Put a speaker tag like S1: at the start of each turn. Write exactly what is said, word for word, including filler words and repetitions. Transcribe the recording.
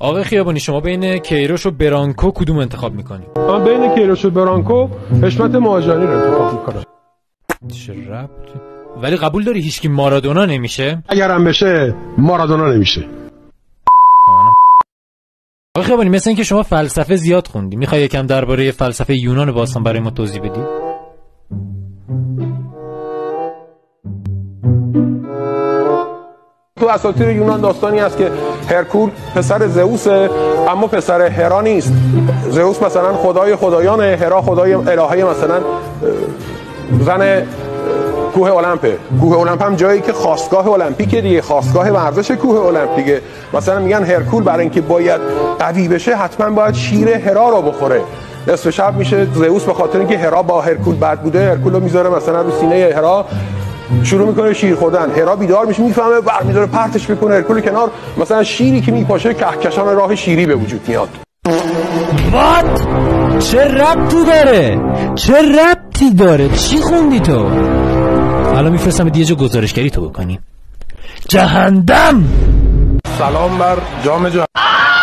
S1: آقای خیابانی شما بین کیروش و برانکو کدوم انتخاب میکنی؟
S2: من بین کیروش و برانکو حشمت مهاجانی رو انتخاب میکنم.
S1: چه ربطی؟ ولی قبول داری هیچکی مارادونا نمیشه؟
S2: اگرم بشه مارادونا نمیشه.
S1: آقای خیابانی مثل این که شما فلسفه زیاد خوندی، میخوای یکم درباره فلسفه یونان باستان برای ما توضیح بدی؟
S2: تو اساطیر یونان داستانی است که هرکول پسر زئوسه اما پسر هرا نیست. زئوس مثلا خدای خدایانه، هرا خدای الهه مثلا زن کوه المپه. کوه المپ هم جایی که خاستگاه المپیکه دیگه، خاستگاه ورزش کوه المپ دیگه. مثلا میگن هرکول برای اینکه باید قوی بشه حتما باید شیر هرا رو بخوره. نصف شب میشه زئوس به خاطر اینکه هرا با هرکول بد بوده، هرکول رو میذاره مثلا رو سینه هرا، شروع میکنه شیر خوردن. هرا بیدار میشه، میفهمه، برمی‌داره پرتش میکنه هرکول کنار، مثلا شیری که میپاشه کهکشان راه شیری به وجود میاد.
S1: وات؟ چه ربطی داره؟ چه ربطی داره؟ چی خوندی تو؟ حالا میفرستم یه جا گزارشگری تو بکنی. جهنم.
S2: سلام بر جام جهانی.